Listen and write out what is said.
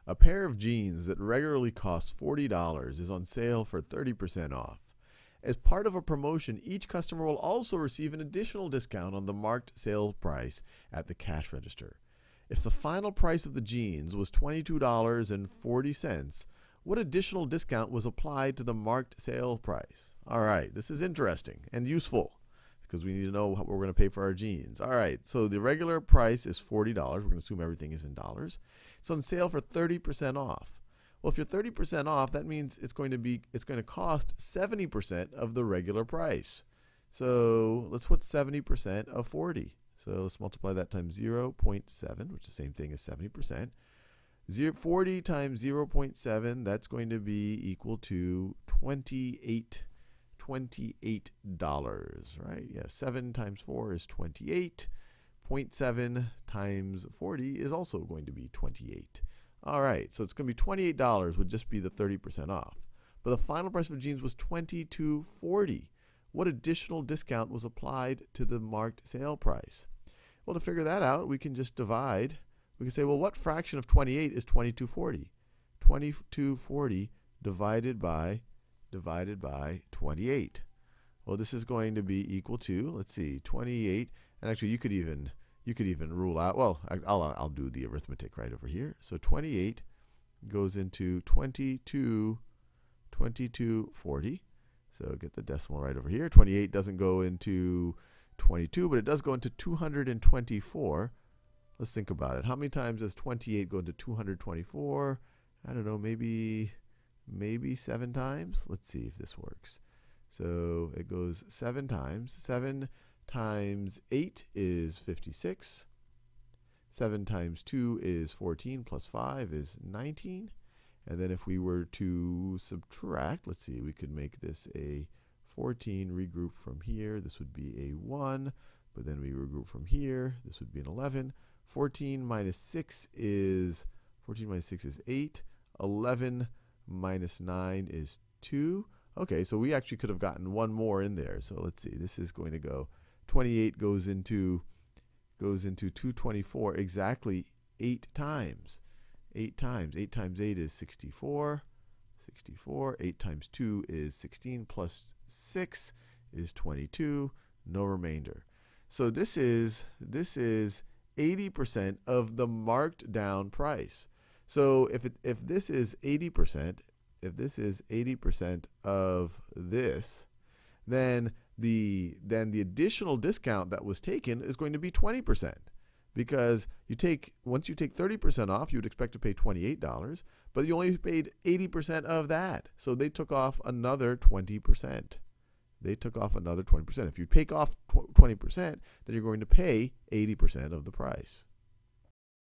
A pair of jeans that regularly costs $40 is on sale for 30% off. As part of a promotion, each customer will also receive an additional discount on the marked sale price at the cash register. If the final price of the jeans was $22.40, what additional discount was applied to the marked sale price? All right, this is interesting and useful because we need to know what we're going to pay for our jeans. All right, so the regular price is $40. We're going to assume everything is in dollars. It's on sale for 30% off. Well, if you're 30% off, that means it's going to cost 70% of the regular price. So let's put 70% of 40. So let's multiply that times 0.7, which is the same thing as 70%. 40 times 0.7, that's going to be equal to $28, right? Yeah, 7 times 4 is 28. 0.7 times 40 is also going to be 28. All right, so it's going to be $28 would just be the 30% off. But the final price of jeans was $22.40. What additional discount was applied to the marked sale price? Well, to figure that out, we can just divide. We can say, well, what fraction of 28 is 2240? 2240 divided by 28. Well, this is going to be equal to, let's see, 28. And actually, you could even rule out. Well, I'll do the arithmetic right over here. So 28 goes into 2240. So get the decimal right over here. 28 doesn't go into 22, but it does go into 224. Let's think about it. How many times does 28 go into 224? I don't know, maybe 7 times. Let's see if this works. So it goes 7 times. 7 times 8 is 56. 7 times 2 is 14 plus 5 is 19. And then if we were to subtract, let's see, we could make this a 14, regroup from here. This would be a 1, but then we regroup from here. This would be an 11. 14 minus 6 is 8. 11 minus 9 is 2. Okay, so we actually could have gotten one more in there. So let's see. This is going to go 28 goes into 224 exactly 8 times. 8 times. 8 times 8 is 64. 8 times 2 is 16 plus 6 is 22. No remainder. So this is 80% of the marked down price. So if this is 80%, if this is 80% of this, then the additional discount that was taken is going to be 20%, because once you take 30% off, you would expect to pay $28, but you only paid 80% of that. So they took off another 20%. They took off another 20%. If you take off 20%, then you're going to pay 80% of the price.